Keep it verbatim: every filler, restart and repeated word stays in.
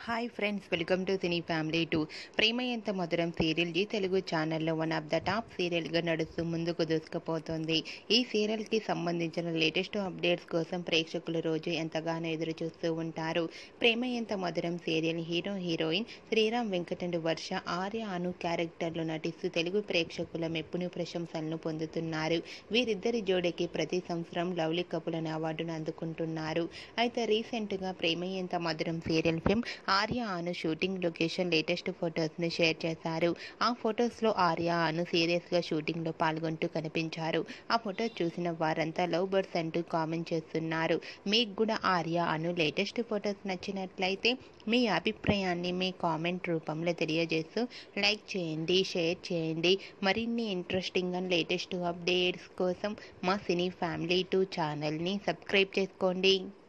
Hi friends, welcome to Cine Family two. Prema Entha Madhuram serial G Telugu ఛానల్లో one of the top సీరియల్గా నడుస్తూ ముందుకు దూసుకుపోతుంది. ఈ సీరియల్కి సంబంధించిన లేటెస్ట్ అప్డేట్స్ కోసం ప్రేక్షకులు రోజు ఎంతగానో ఎదురు చూస్తూ ఉంటారు. Prema Entha Madhuram serial hero heroine Sriram Venkat and Varsha Arya Anu క్యారెక్టర్లు నటిస్తూ తెలుగు ప్రేక్షకుల మెప్పును ప్రశంసలను పొందుతున్నారు. వీరిద్దరి జోడీకి ప్రతి సంవత్సరం లవ్లీ కపుల్ అనే అవార్డును అందుకుంటున్నారు. అయితే రీసెంట్గా Prema Entha Madhuram serial film Arya Anu shooting location latest ఫొటోస్ను షేర్ చేశారు. ఆ ఫొటోస్లో ఆర్య అను సీరియస్గా షూటింగ్లో పాల్గొంటూ కనిపించారు. ఆ ఫొటో చూసిన వారంతా లవ్ బర్డ్స్ అంటూ కామెంట్ చేస్తున్నారు. మీకు కూడా ఆర్య అను లేటెస్ట్ ఫొటోస్ నచ్చినట్లయితే మీ అభిప్రాయాన్ని మీ కామెంట్ రూపంలో తెలియజేస్తూ లైక్ చేయండి, షేర్ చేయండి. మరిన్ని ఇంట్రెస్టింగ్ అండ్ లేటెస్ట్ అప్డేట్స్ కోసం మా సినీ ఫ్యామిలీ టూ ఛానల్ని సబ్స్క్రైబ్ చేసుకోండి.